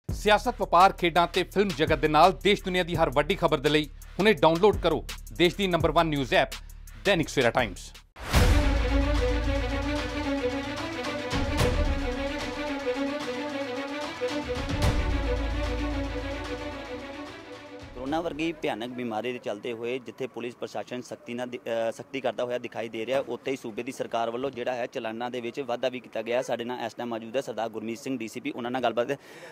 सियासत वपार खेडां ते फिल्म जगत दे नाल देश दुनिया की हर वड्डी खबर दे लई हुणे डाउनलोड करो देश the number 1 news app Dainik Savera times. Corona वर्गी भयानक बीमारी के चलते हुए जिथे पुलिस प्रशासन सख्ती करता हुआ दिखाई दे रहा है, उत्थे ही सूबे की सरकार वालों जिहड़ा है चलाना दे विच वाधा भी किया गया। साडे नाल इस टाइम मौजूद है सरदार गुरमीत सिंह DCP, उन्हां नाल गलबात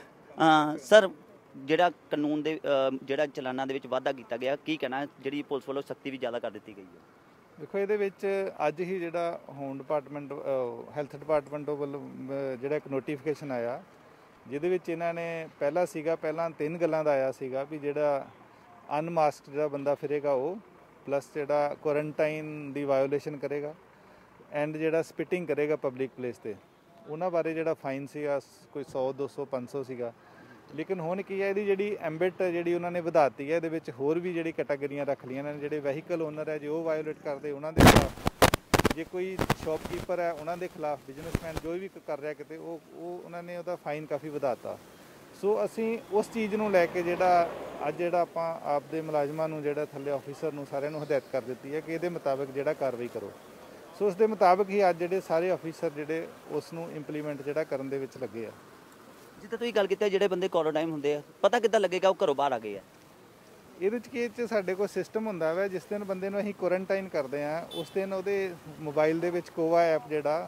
सर जिहड़ा कानून दे जिहड़ा चलाना दे विच वाधा किया गया, की कहना जिहड़ी पुलिस वालों सख्ती भी ज़्यादा कर दी गई है? देखो ये अज ही जिहड़ा होम डिपार्टमेंट हैल्थ डिपार्टमेंट वालों जिहड़ा एक नोटिफिकेशन आया जिहदे विच इन्हां ने पहला 3 गल्लां दा आया सीगा भी जिहड़ा अनमास्क जिहड़ा बंदा फिरेगा वो प्लस जिहड़ा क्वारंटाइन दी वायोलेशन करेगा एंड जिहड़ा स्पिटिंग करेगा पब्लिक प्लेस ते उन्हां बारे जिहड़ा फाइन सीगा कोई 100 200 500 सीगा। लेकिन हुण की है इहदी जिहड़ी एम्बिट जिहड़ी उन्होंने वधाती है, इहदे विच होर भी जिहड़ी कैटागरियां रख लियां ने। जिहड़े वहीकल ओनर है जो वायोलेट करते उन्हां दे खिलाफ, जे कोई शॉपकीपर है उन्हां दे खिलाफ, बिजनेसमैन जो भी कर रहा किते उन्होंने उहदा फाइन काफ़ी वधाता। सो असी उस चीज़ नूं लैके जिहड़ा अज जिहड़ा आपां आपदे मुलाजमां नूं जिहड़ा थल्ले ऑफिसर नूं सारिआं नूं हदायत कर दित्ती है कि इहदे मुताबिक जिहड़ा कार्रवाई करो। सो उस दे मुताबिक ही अज जिहड़े सारे ऑफिसर जिहड़े उस नूं इंप्लीमेंट जिहड़ा करन दे विच लगे आ। जिद्दां तुसीं गल कीती जिहड़े बंदे क्वारंटाइन हुंदे आ, पता किद्दां लगेगा वो घरों बाहर आ गए आ? ਇਹਦੇ 'ਚ ਕੀ ਸਾਡੇ ਕੋਲ ਸਿਸਟਮ ਹੁੰਦਾ ਵਾ, ਜਿਸ ਦਿਨ ਬੰਦੇ ਨੂੰ ਅਸੀਂ ਕੁਆਰੰਟਾਈਨ ਕਰਦੇ ਆ ਉਸ ਦਿਨ ਉਹਦੇ ਮੋਬਾਈਲ ਦੇ ਵਿੱਚ ਕੋਵਾ ਐਪ ਜਿਹੜਾ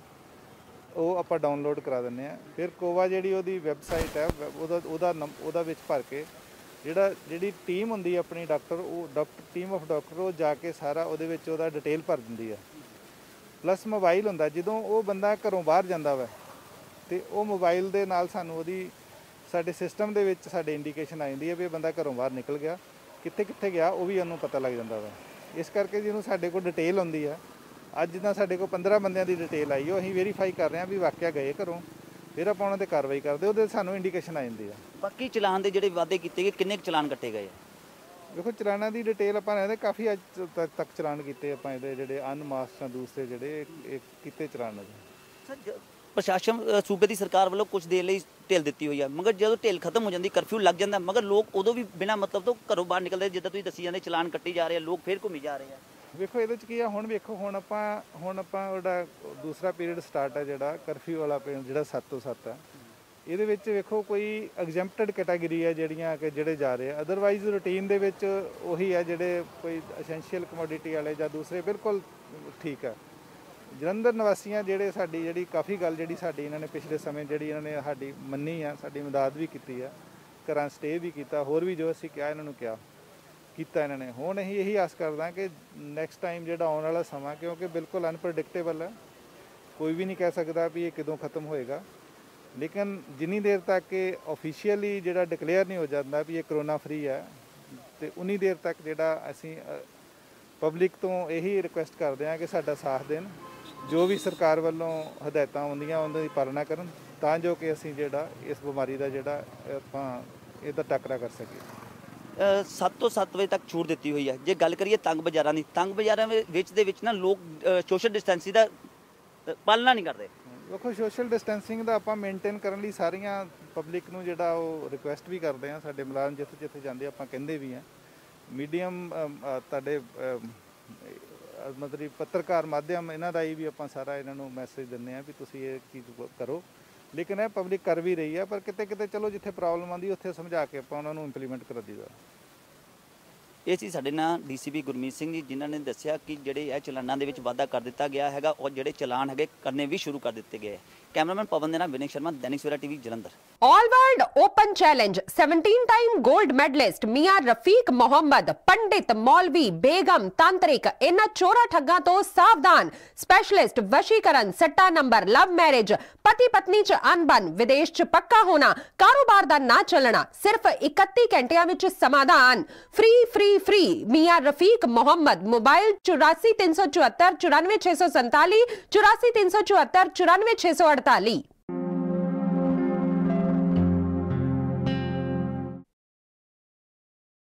ਉਹ ਆਪਾਂ ਡਾਊਨਲੋਡ ਕਰਾ ਦਿੰਦੇ ਆ। ਫਿਰ ਕੋਵਾ ਜਿਹੜੀ ਉਹਦੀ ਵੈਬਸਾਈਟ ਹੈ ਉਹਦਾ ਵਿੱਚ ਭਰ ਕੇ ਜਿਹੜੀ ਟੀਮ ਹੁੰਦੀ ਹੈ ਆਪਣੀ ਟੀਮ ਆਫ ਡਾਕਟਰ ਉਹ ਜਾ ਕੇ ਸਾਰਾ ਉਹਦੇ ਵਿੱਚ ਉਹਦਾ ਡਿਟੇਲ ਭਰ ਦਿੰਦੀ ਆ। ਪਲੱਸ ਮੋਬਾਈਲ ਹੁੰਦਾ, ਜਦੋਂ ਉਹ ਬੰਦਾ ਘਰੋਂ ਬਾਹਰ ਜਾਂਦਾ ਵਾ ਤੇ ਉਹ ਮੋਬਾਈਲ ਦੇ ਨਾਲ ਸਾਨੂੰ ਉਹਦੀ ਸਾਡੇ ਸਿਸਟਮ ਦੇ ਵਿੱਚ ਸਾਡੇ ਇੰਡੀਕੇਸ਼ਨ ਆ ਜਾਂਦੀ ਹੈ ਵੀ ਇਹ ਬੰਦਾ ਘਰੋਂ ਬਾਹਰ ਨਿਕਲ ਗਿਆ, ਕਿੱਥੇ ਗਿਆ ਉਹ ਵੀ ਉਹਨੂੰ ਪਤਾ ਲੱਗ ਜਾਂਦਾ ਵਾ। ਇਸ ਕਰਕੇ ਜਿਹਨੂੰ ਸਾਡੇ ਕੋਲ ਡਿਟੇਲ ਹੁੰਦੀ ਆ, ਅੱਜ ਜਿੱਦਾਂ ਸਾਡੇ ਕੋਲ 15 ਬੰਦਿਆਂ ਦੀ ਡਿਟੇਲ ਆਈ ਉਹ ਅਸੀਂ ਵੈਰੀਫਾਈ ਕਰ ਰਹੇ ਹਾਂ ਵੀ ਵਾਕਿਆ ਗਏ ਘਰੋਂ, ਫਿਰ ਆਪਾਂ ਉਹਨਾਂ 'ਤੇ ਕਾਰਵਾਈ ਕਰਦੇ, ਉਹਦੇ ਸਾਨੂੰ ਇੰਡੀਕੇਸ਼ਨ ਆ ਜਾਂਦੀ ਆ। ਬਾਕੀ ਚਲਾਨ ਦੇ ਜਿਹੜੇ ਵਾਅਦੇ ਕੀਤੇ ਗਏ ਕਿੰਨੇ ਚਲਾਨ ਕੱਟੇ ਗਏ? ਦੇਖੋ ਚਲਾਨਾਂ ਦੀ ਡਿਟੇਲ ਆਪਾਂ ਇਹਦੇ ਕਾਫੀ ਅੱਜ ਤੱਕ ਚਲਾਨ ਕੀਤੇ ਆਪਾਂ, ਇਹਦੇ ਜਿਹੜੇ ਅਨਮਾਸਕ ਜਾਂ ਦੂਸਰੇ ਜਿਹੜੇ ਕੀਤੇ ਚਲਾਨ। ਸਰ प्रशासन सूबे की सरकार वालों कुछ देर लिए ढिल दी हुई है, मगर जो ढिल खत्म हो जाती कर्फ्यू लग जाता, मगर लोग उदों भी बिना मतलब तो घरों बाहर निकलते, जिद्दां तुसीं दसी जाते चलान कट्टी जा रहे हैं, लोग फिर घूमी जा रहे हैं। वेखो ये की है हुण वेखो हुण आपां दूसरा पीरियड स्टार्ट है जिहड़ा कर्फ्यू वाला जिहड़ा 7 ਤੋਂ 7 है। ਇਹਦੇ ਵਿੱਚ ਵੇਖੋ ਕੋਈ ਐਗਜ਼ੈਂਪਟਡ ਕੈਟਾਗਰੀ ਹੈ ਜਿਹੜੀਆਂ ਕਿ ਜਿਹੜੇ ਜਾ ਰਹੇ ਆ, ਅਦਰਵਾਈਜ਼ ਰੂਟੀਨ ਦੇ ਵਿੱਚ ਉਹੀ ਹੈ ਜਿਹੜੇ ਕੋਈ ਅਸੈਂਸ਼ੀਅਲ ਕਮੋਡਿਟੀ ਵਾਲੇ ਜਾਂ ਦੂਸਰੇ ਬਿਲਕੁਲ ਠੀਕ ਹੈ। ਜਲੰਧਰ ਨਿਵਾਸੀਆਂ ਜਿਹੜੇ ਸਾਡੀ ਜਿਹੜੀ ਕਾਫੀ ਗੱਲ ਜਿਹੜੀ ਸਾਡੀ ਇਹਨਾਂ ਨੇ ਪਿਛਲੇ ਸਮੇਂ ਜਿਹੜੀ ਇਹਨਾਂ ਨੇ ਸਾਡੀ ਮੰਨੀ ਆ, ਸਾਡੀ ਮਦਦ ਵੀ ਕੀਤੀ ਆ, ਘਰਾਂ ਸਟੇ ਵੀ ਕੀਤਾ, ਹੋਰ ਵੀ ਜੋ ਅਸੀਂ ਕਿਹਾ ਇਹਨਾਂ ਨੂੰ ਕੀਤਾ ਇਹਨਾਂ ਨੇ। ਹੁਣ ਅਸੀਂ ਇਹੀ ਆਸ ਕਰਦਾ ਕਿ ਨੈਕਸਟ ਟਾਈਮ ਜਿਹੜਾ ਆਉਣ ਵਾਲਾ ਸਮਾਂ, ਕਿਉਂਕਿ ਬਿਲਕੁਲ ਅਨਪ੍ਰੈਡਿਕਟੇਬਲ ਹੈ, ਕੋਈ ਵੀ ਨਹੀਂ ਕਹਿ ਸਕਦਾ ਵੀ ਇਹ ਕਦੋਂ ਖਤਮ ਹੋਏਗਾ। ਲੇਕਿਨ ਜਿੰਨੀ ਦੇਰ ਤੱਕ ਕਿ ਆਫੀਸ਼ੀਅਲੀ ਜਿਹੜਾ ਡਿਕਲੇਅਰ ਨਹੀਂ ਹੋ ਜਾਂਦਾ ਵੀ ਇਹ ਕਰੋਨਾ ਫਰੀ ਹੈ, ਤੇ ਉਨੀ ਦੇਰ ਤੱਕ ਜਿਹੜਾ ਅਸੀਂ ਪਬਲਿਕ ਤੋਂ ਇਹੀ ਰਿਕੁਐਸਟ ਕਰਦੇ ਹਾਂ ਕਿ ਸਾਡਾ ਸਾਥ ਦੇਣ, ਜੋ ਵੀ ਸਰਕਾਰ ਵੱਲੋਂ ਹਦਾਇਤਾਂ ਆਉਂਦੀਆਂ ਉਹਨਾਂ ਦੀ ਪਾਲਣਾ ਕਰਨ, ਤਾਂ ਜੋ ਕਿ ਅਸੀਂ ਜਿਹੜਾ ਇਸ ਬਿਮਾਰੀ ਦਾ ਜਿਹੜਾ ਆਪਾਂ ਇਹਦਾ ਟਾਕਰਾ ਕਰ ਸਕੀਏ। 7 ਤੋਂ 7 ਵਜੇ ਤੱਕ ਛੂਟ ਦਿੱਤੀ ਹੋਈ ਹੈ। ਜੇ ਗੱਲ ਕਰੀਏ ਤੰਗ ਬਾਜ਼ਾਰਾਂ ਦੀ, ਤੰਗ ਬਾਜ਼ਾਰਾਂ ਵਿੱਚ ਨਾ ਲੋਕ ਸੋਸ਼ਲ ਡਿਸਟੈਂਸਿੰਗ ਦਾ ਪਾਲਣਾ ਨਹੀਂ ਕਰਦੇ। ਦੇਖੋ ਸੋਸ਼ਲ ਡਿਸਟੈਂਸਿੰਗ ਦਾ ਆਪਾਂ ਮੇਨਟੇਨ ਕਰਨ ਲਈ ਸਾਰੀਆਂ ਪਬਲਿਕ ਨੂੰ ਜਿਹੜਾ ਉਹ ਰਿਕੁਐਸਟ ਵੀ ਕਰਦੇ ਹਾਂ। ਸਾਡੇ ਮੁਲਾਜ਼ਮ ਜਿੱਥੇ ਜਾਂਦੇ ਆਪਾਂ ਕਹਿੰਦੇ ਵੀ ਹਾਂ, ਮੀਡੀਅਮ ਤੁਹਾਡੇ ਮਤਲਬ ਪੱਤਰਕਾਰ ਮਾਧਿਅਮ ਇਹਨਾਂ ਦਾ ਹੀ ਵੀ ਆਪਾਂ ਸਾਰਾ ਇਹਨਾਂ ਨੂੰ ਮੈਸੇਜ ਦਿੰਦੇ ਹਾਂ ਵੀ ਤੁਸੀਂ ਇਹ ਚੀਜ਼ ਕਰੋ। ਲੇਕਿਨ ਇਹ ਪਬਲਿਕ ਕਰ ਵੀ ਰਹੀ ਹੈ, ਪਰ ਕਿਤੇ ਚਲੋ ਜਿੱਥੇ ਪ੍ਰੋਬਲਮ ਆਉਂਦੀ ਉੱਥੇ ਸਮਝਾ ਕੇ ਆਪਾਂ ਉਹਨਾਂ ਨੂੰ ਇੰਪਲੀਮੈਂਟ ਕਰ ਦਈਦਾ। ਇਹ ਸੀ ਸਾਡੇ ਨਾਲ DCP ਗੁਰਮੀਤ ਸਿੰਘ ਜੀ, ਜਿਨ੍ਹਾਂ ਨੇ ਦੱਸਿਆ ਕਿ ਜਿਹੜੇ ਇਹ ਚਲਾਨਾਂ ਦੇ ਵਿੱਚ ਵਾਧਾ ਕਰ ਦਿੱਤਾ ਗਿਆ ਹੈਗਾ ਔਰ ਜਿਹੜੇ ਚਲਾਨ ਹੈਗੇ ਕਰਨੇ ਵੀ ਸ਼ੁਰੂ ਕਰ ਦਿੱਤੇ ਗਏ। कैमरामैन पवन देना, Vinay Sharma, Dainik Savera TV, Jalandhar. All world open challenge 17 time gold medalist Mian Rafiq Mohammad, पंडित मौलवी बेगम तांत्रिक, इन चोरा ठग्गां तो सावधान। स्पेशलिस्ट वशीकरण, सट्टा नंबर, लव मैरिज, पति पत्नी च अनबन, विदेश च पक्का होना, कारोबार दा ना चलना, सिर्फ 31 घंटियां विच समाधान। Free free free Mian Rafiq Mohammad. Mobile 84 374 94 647 84 374 94 648।